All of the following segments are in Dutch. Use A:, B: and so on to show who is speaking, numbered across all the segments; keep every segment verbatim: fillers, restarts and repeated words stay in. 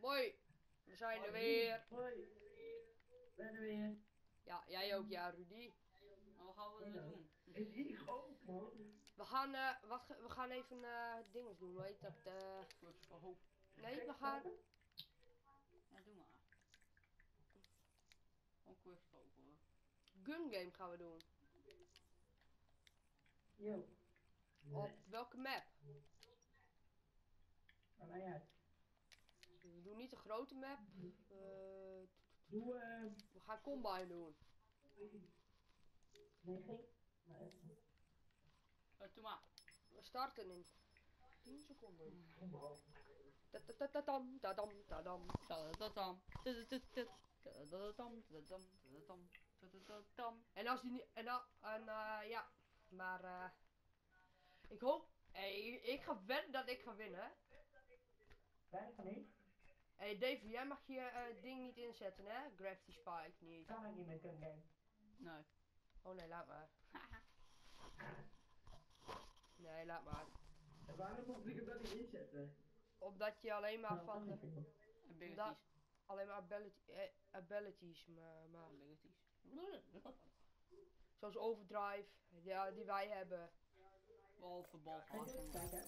A: Mooi. We zijn er weer.
B: Hoi. Ben er weer.
A: Ja, jij ook, ja, Rudy.
C: Maar wat gaan we nu doen?
B: Is die groot, man?
A: We gaan, eh, wat, ge- we gaan even eh dingen doen, weet dat, eh...
C: Quest for Hope.
A: Nee, we gaan...
C: Ja, doe maar. Gewoon Quest for Hope hoor.
A: Gun game gaan we doen.
B: Yo.
A: Op welke map?
B: Maakt mij uit.
A: We doen niet een grote map. Eh,
B: Doe, eh...
A: we gaan Combine doen.
B: Nee, geen... Nee.
C: Uh, doe maar.
A: We starten in tien seconden.
B: Kom op.
A: Tadam, tadam, tadam.
C: Tadadadam. Tadadadad. Tadadadam. Tadadam. Tadadam. Tadadadam.
A: En als die niet... En, dan en uh, ja. Maar eh... ik hoop... Hey, ik ga wedden dat ik ga winnen.
B: Werkt niet?
A: Hey Davy, jij mag je uh, ding niet inzetten, hè? Gravity Spike niet.
B: Kan ik niet met een game.
C: Nee.
A: Oh nee, laat maar. Nee, laat maar.
B: En waarom moet ik hem dat niet inzetten?
A: Omdat je alleen maar van de...
C: Abilities.
A: Alleen maar ability, eh, abilities ma mag.
C: Abilities.
A: Zoals overdrive, ja, die wij hebben.
C: Behalve bal
B: Ga je dit kijken?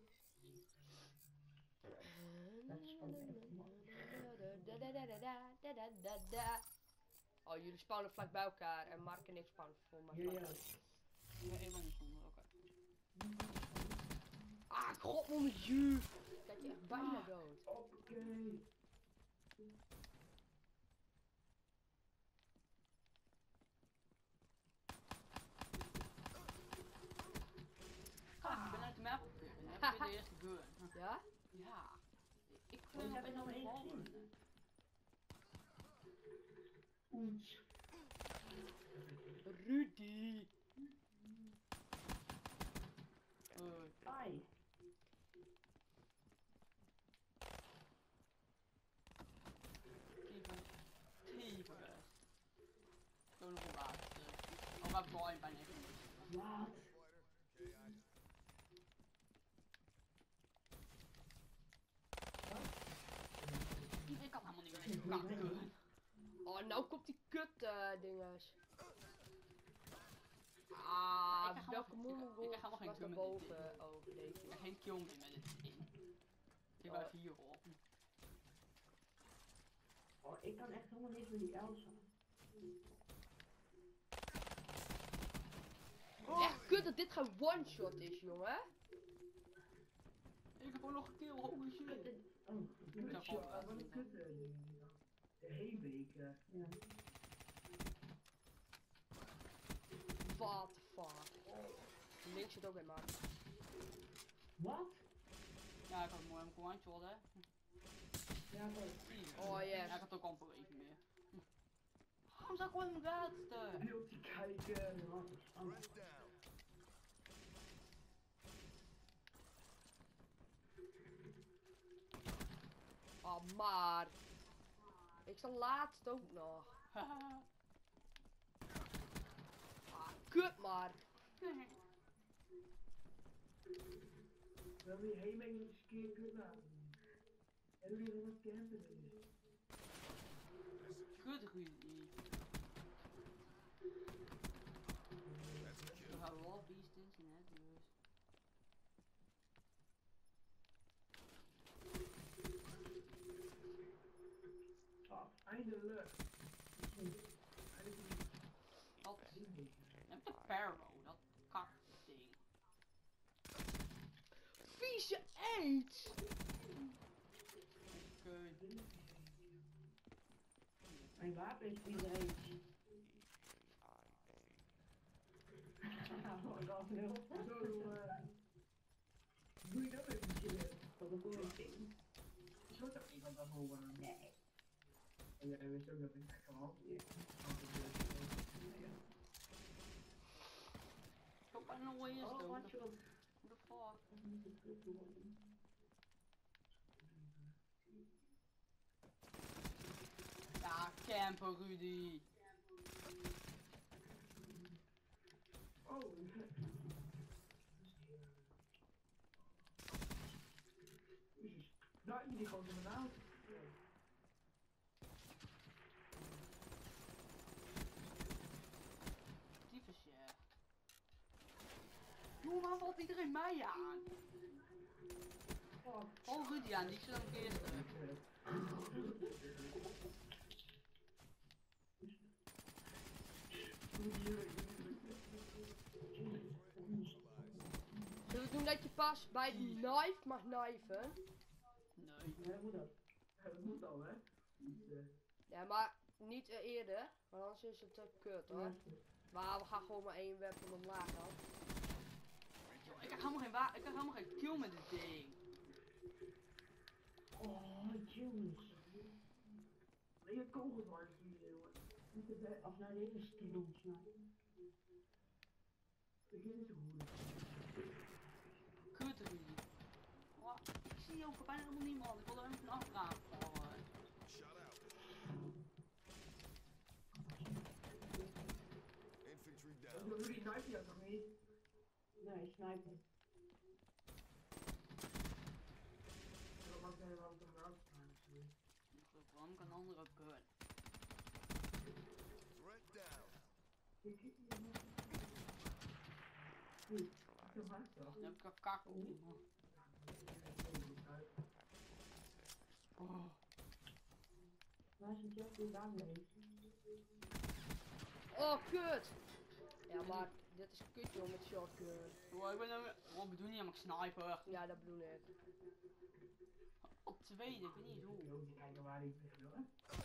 B: Dat is gewoon
A: Oh, jullie spawnen vlak bij elkaar en Mark en ik spawnen voor mij.
B: Jullie ook.
C: Ja, helemaal niet zonder, oké.
A: Ah, god, mon dieu! Kijk, je echt bijna dood.
B: Oké.
C: Ah, ik ben uit de map gegaan. Ik heb weer de eerste gun.
A: Ja?
C: Ja. Ik
B: Oh, je
C: ben
B: hebt
C: ben
B: er nog
C: nog
B: één
C: ballen.
B: gezien. Oens.
A: Rudy!
C: Hoi.
B: Ai.
C: Typen. Typen best. Zo nog een laatste. Oh, maar Brian bijna even niet.
B: Wat?
C: Ik kan helemaal niet meer deze kakken.
A: Oh, nou komt die kut uh, dinges.
C: Ik
A: Ah,
C: krijg
A: welke
C: helemaal- ik- ik
A: Moonwolf
C: krijg helemaal geen
A: was
C: gun
A: er
C: met dit
A: boven? Oh, deze.
C: Ik heb geen kill meer met dit ding. Ik blijf hier op.
B: Oh, ik kan echt helemaal niks met die Elsa.
A: Echt kut dat dit geen one-shot is, jongen.
C: Ik heb ook nog een kill, holy shit.
B: Oh,
C: Ik
B: kut.
C: zou
B: Ja, wat een kut. eh, De hele week. eh, Ja.
A: What the fuck. Links zit ook in, man.
B: Wat?
C: Ja, ik had mooi een one shot hè.
B: Ja, wat?
A: Oh, yes.
C: Ja, ik had ook amper even meer. Waarom zou ik gewoon in de laatste?
B: Wil die kijken? Wat? Oh.
A: Oh, maar. Ik sta laatst ook nog.
C: Haha.
A: Ah, kut maar.
B: Wil je heen en eens een keer kunnen? En wil je wat campen is?
C: Kut Rudy. We gaan wel beasts in hè, dus.
B: Oh, eindelijk.
C: Wat? Heb de Parvo, dat kakding.
A: Vieze eet.
C: Oké.
B: Mijn wapen is iedereen. Oh, dat heel. Zo, eh. Doe je dat even een keer? Tot een goede ding. Zo toch iemand dat horen? Nee. En jij wist ook dat ik het gewoon.
C: Stop bij een noise
B: Oh,
C: doen.
B: wat je
C: What the fuck? Ja, camper Rudy.
B: Oh, Jezus. Daar iedereen gewoon in mijn naam.
C: Tyfus, ja. Jongen, waarom valt iedereen mij aan? Oh, Rudy aan, die zit aan het eerste.
A: Zullen we doen dat je pas bij de knife mag knijven?
C: Nee.
B: Ja, dat moet dat. Ja, dat moet al, hè? Dus, eh,
A: Ja, maar niet eh, eerder, want anders is het uh, kut hoor. Maar we gaan gewoon maar één weapon omlaag dan.
C: Yo, ik krijg helemaal geen wa ik krijg helemaal geen kill met dit ding.
B: Oh, jongens. Nee, je kogels waren hier, jongen. Niet te bij, of naar de eerste doen snijden. Ik weet niet hoe.
C: Kut, Rudy. Oh, ik zie ook bijna helemaal niemand. Ik wil er even afvragen. Oh,
D: Infantry
B: Dat
D: down.
B: is Rudy sniper je toch niet? Nee, sniper. Dat maakt helemaal niet uit.
C: waarom kan een andere kut?
D: Threat down.
B: Goed, zo hard toch?
C: Dan heb ik een kak op. Oh.
B: Waar is het job die daar mee?
A: Oh, kut! Ja, maar dit is kut joh met shotgun.
C: Oh, ik ben nou... Wat bedoel je helemaal sniper?
A: Ja, dat bedoel ik.
C: Op tweede, ik weet niet hoe.
B: Even kijken waar ik ben, hoor.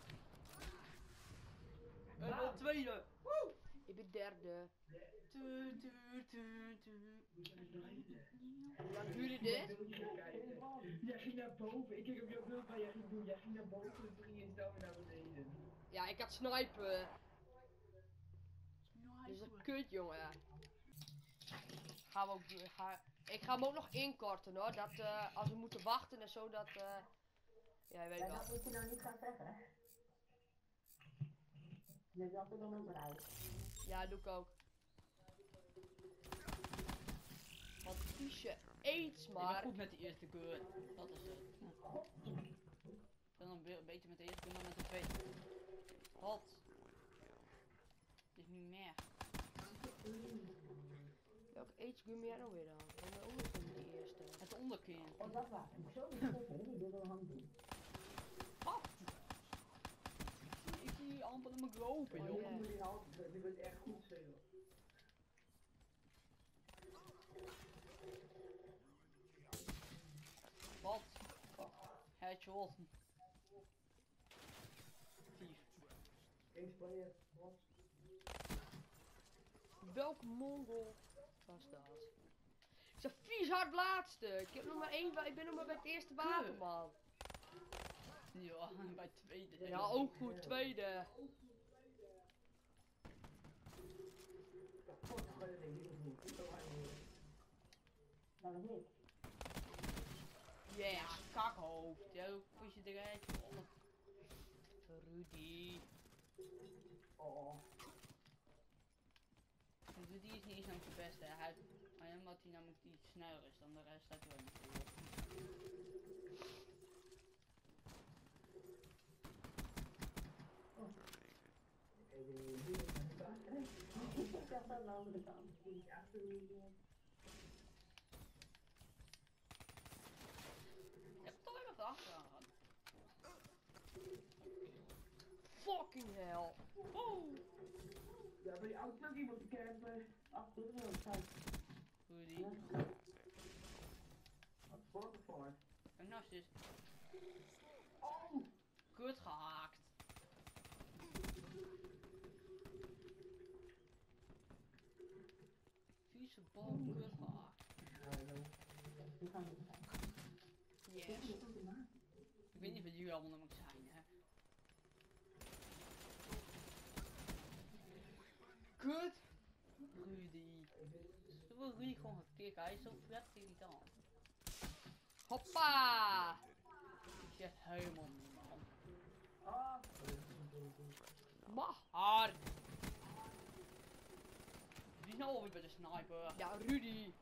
C: Ik ben op tweede. Woe!
A: Ik ben derde.
C: Tu, tu, tu, tu.
A: Hoe lang duurde dit?
B: Jij ging naar boven, ik keek op jouw beeld waar jij ging doen. Jij ging naar boven en toen ging je zo naar beneden.
A: Ja, ik had sniper. Dit is
C: Nice.
A: een kut jongen. Gaan we ook doen. Ga, ik ga hem ook nog inkorten hoor. Dat uh, als we moeten wachten en zo dat. Uh, ja, je weet
E: Ja,
A: wel.
E: dat moet je nou niet gaan zeggen. Je hebt altijd dan ook eruit.
A: Ja, doe ik ook. Wat viesje aids
C: Ik ben
A: maar.
C: goed met de eerste kut. Dat is het. Ik ben dan be- beter met de eerste kut dan met de tweede. Wat? Het is niet meer.
A: Welke aids gun ben jij nou weer dan? Ik ben ook nog niet de eerste.
C: Het onderkin.
E: Oh, dat was ik zo niet zeggen, die wil een hand doen.
C: Wat? Ik zie amper in mijn lopen,
A: Oh,
C: joh.
A: ja.
B: moet je altijd, je bent echt goed, Zeo.
C: Wat? Headshot. Vier.
B: Eens player, wat?
A: Welke mongol was dat? Ik zeg vies hard laatste. Ik heb nog maar één. wa- Ik ben nog maar bij het eerste wapen man.
C: Ja, bij tweede.
A: Ja, ook goed. Tweede.
B: Fuck, ik ben er niet goed. Ik ben er niet
E: Dat was ik.
C: Ja, kakhoofd. Ja, hoe push je eruit, joh? Rudy.
B: Oh.
C: Rudy is niet eens namelijk de beste. Hij, hij omdat hij namelijk iets sneller is dan de rest uit de natuurlijk.
E: Ik dacht aan de andere kant. Die is achter me.
C: Je hebt toch even achteraan gehad.
A: Fucking hell.
C: Oh!
B: Ja, bij die auto ook iemand te campen.
E: Achter de rug, kijk.
C: Rudy.
B: Wat voor voor?
C: Kijk nou eens.
B: Oh!
C: Kut gehaakt. Vieze bal, kut gehaakt.
E: Die gaan we gaan.
C: Yes. Ik weet niet wat jullie allemaal namelijk zijn, hè. Kut! Rudy. Zullen we Rudy gewoon gaan kicken? Hij is zo vet irritant.
A: Hoppa!
C: Ik zeg helemaal niet, man.
B: Ah!
A: Mag.
C: Hard! Wie is nou alweer bij de sniper?
A: Ja, Rudy.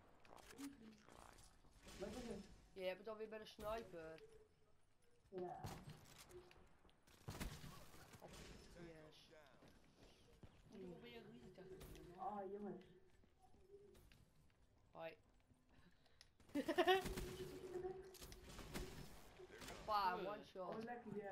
E: Wat is het?
A: Je hebt het alweer bij de sniper.
E: Ja. Oh jongens.
A: Hoi. Hoppa, one shot.
B: Oh, lekker, ja.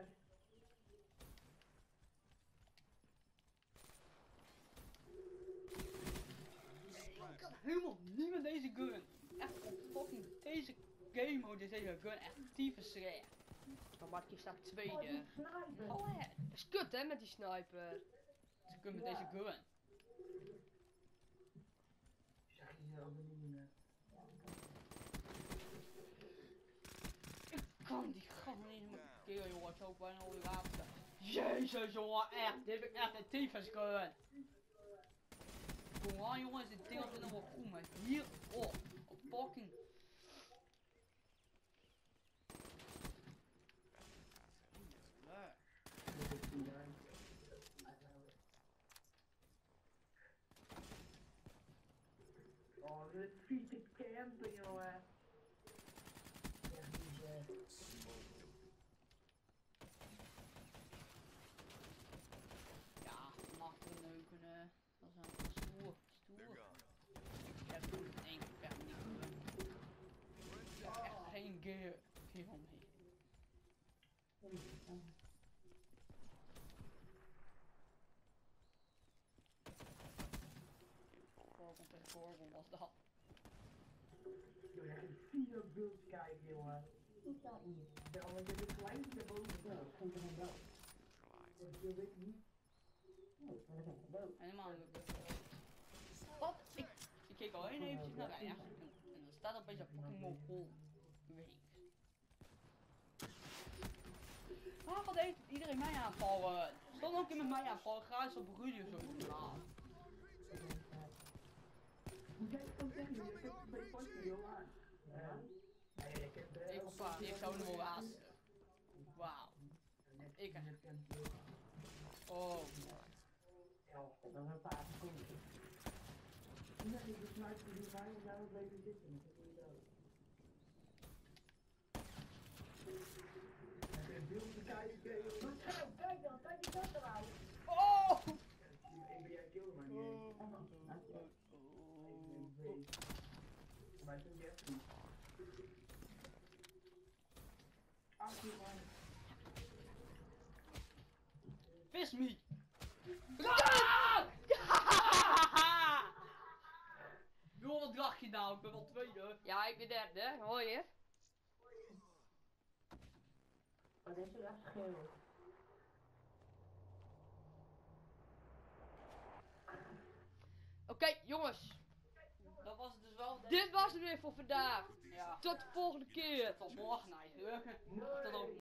C: Ik kan helemaal niet met deze gun. Echt op fucking deze game mode is deze gun echt tyfus slecht.
A: Dan maak je staat
E: Oh,
A: tweede.
E: die sniper.
C: Oh hè.
A: Dat is kut hè met die sniper.
C: Ze kunnen met deze gun.
B: Zeg je zelf niet meer.
C: Ik kan die gasten niet meer keren jongen. Het is ook bijna al de laatste. Jezus jongen, echt. Dit heb ik echt een tyfus gun. Vooral jongen is dit ding altijd nog wel goed, maar hier op. Op fucking.
B: Oh, dit is vies te campen, jongen. Echt niet, eh.
C: Ja, mag er neuken. eh, Dat is een stoer. Stoer. Ik heb toen één keer echt niet gedaan. Ik heb echt geen gear. Gear om mee. Gorgon tegen Gorgon was dat.
B: Je moet echt vier beelds kijken, jongen.
E: Hoe staat niet?
B: Ja, want je hebt een kleintje daarboven.
E: Ja, ik vind het een dood.
B: Je weet niet.
E: Nee, ik vind het een dood.
C: Helemaal niet. Wat? Ik, ik keek alleen eventjes naar rechts en, en dan staat opeens een fucking mogol week. Waar gaat e- iedereen mij aanvallen? Stond ook in met mij aanvallen, ga eens op Rudy of zo. Nou,
B: Moet jij het ook zeggen, je hebt bij potje heel laag.
E: Ja.
B: Nee, ik heb
C: ik op aan, ik zou nog wel laatste. Wauw. Ik hè. Oh.
E: Dat was een paar seconden.
B: Nee, ik besluit voor die vijf en daar blijven zitten. Dat is niet dood. Heb je een beeld te kijken?
E: Zo, kijk dan, kijk die kant eruit.
C: Oh!
B: Ik ben jij kill, maar niet. Maar toen Jeffrey. achttien man.
C: Vis me! Ah! Joh, wat dacht je nou? Ik ben wel tweede.
A: Ja, ik ben derde, hoor je?
E: Oh, dit is echt schreeuwen.
A: Oké, jongens.
C: Dat was het dus wel.
A: Dit was het weer voor vandaag.
C: Ja.
A: Tot de volgende keer.
C: Tot morgen eigenlijk. Tot ook